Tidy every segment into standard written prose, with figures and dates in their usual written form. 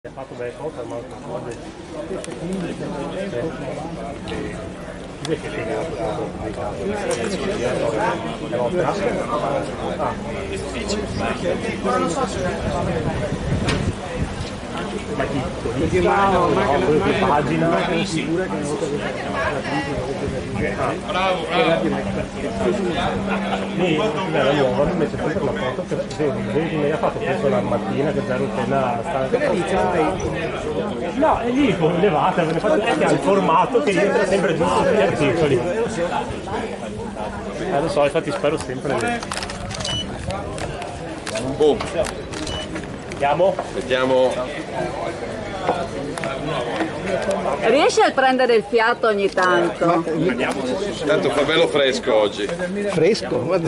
Ha fatto delle foto al Marco Code. Invece che ne ha fatto ma chi? Perché pagina sicura che bravo la nuova mi mette sempre la foto che mi ha fatto questo la mattina che già ero appena stanca. No, e lì levate, ve ne fate che ha il formato che entra sempre giusto sugli articoli. Lo so, infatti spero sempre. Boom. Vediamo. Riesci a prendere il fiato ogni tanto? Tanto fa bello fresco oggi. Fresco? Guarda.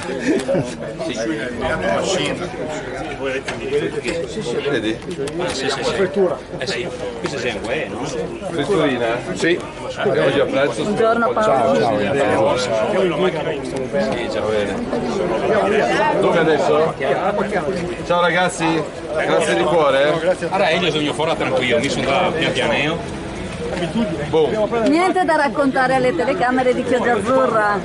Vedi? Frittura. Sì, questo è un no? Fritturina? Sì. Oggi a pranzo. Buongiorno Paolo. Ciao. Sì, ciao bene. Dove adesso? Ciao ragazzi, grazie di cuore. Allora io sono fuori tranquillo, mi sono da pian pianeo. Boom. Niente da raccontare alle telecamere di Chioggia Azzurra.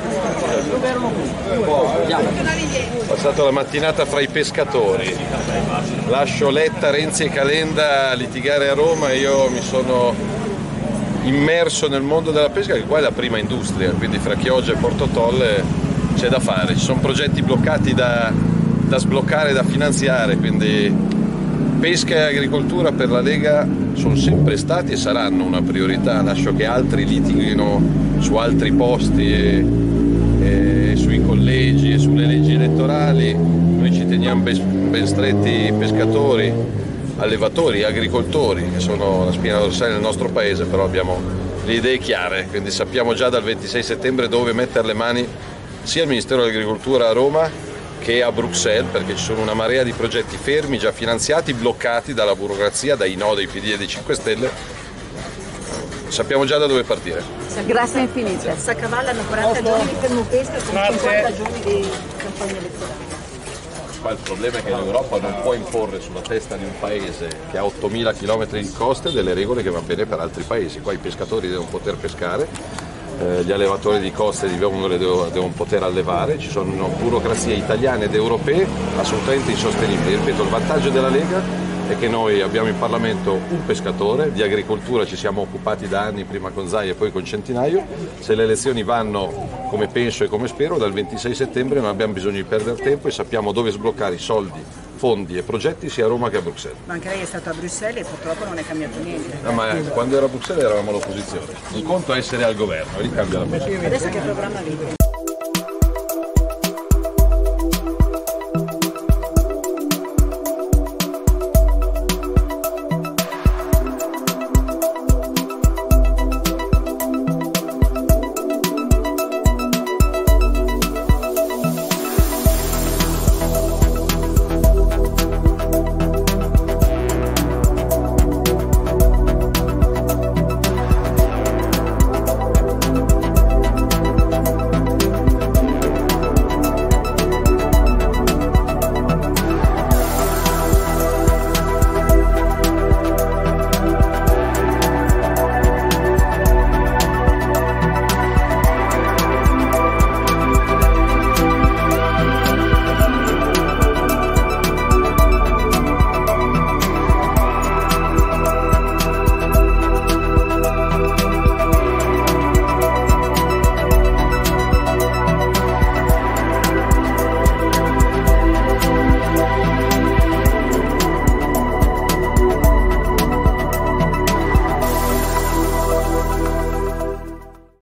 Ho passato la mattinata fra i pescatori. Lascio Letta, Renzi e Calenda a litigare a Roma e io mi sono immerso nel mondo della pesca, che qua è la prima industria, quindi fra Chioggia e Porto Tolle c'è da fare. Ci sono progetti bloccati da sbloccare, da finanziare, quindi pesca e agricoltura per la Lega sono sempre stati e saranno una priorità. Lascio che altri litighino su altri posti e sui collegi e sulle leggi elettorali. Noi ci teniamo ben stretti i pescatori, allevatori, agricoltori, che sono la spina dorsale del nostro paese, però abbiamo le idee chiare, quindi sappiamo già dal 26 settembre dove mettere le mani sia al Ministero dell'Agricoltura a Roma che a Bruxelles, perché ci sono una marea di progetti fermi, già finanziati, bloccati dalla burocrazia, dai no dei PD e dei 5 Stelle. Sappiamo già da dove partire. Grazie infinite. S'accavallano 40 giorni di fermo pesca con 50 giorni di campagna elettorale. Qua il problema è che l'Europa non può imporre sulla testa di un paese che ha 8.000 km di coste delle regole che vanno bene per altri paesi. Qua i pescatori devono poter pescare, gli allevatori di coste di vongole devono poter allevare, ci sono burocrazie italiane ed europee assolutamente insostenibili. Ripeto, il vantaggio della Lega è che noi abbiamo in Parlamento un pescatore, di agricoltura ci siamo occupati da anni, prima con Zai e poi con Centinaio. Se le elezioni vanno come penso e come spero, dal 26 settembre non abbiamo bisogno di perdere tempo e sappiamo dove sbloccare i soldi, fondi e progetti sia a Roma che a Bruxelles. Ma anche lei è stato a Bruxelles e purtroppo non è cambiato niente. No, ma quando ero a Bruxelles eravamo all'opposizione. Il conto è essere al governo, lì cambia la cosa. Adesso che programma avete?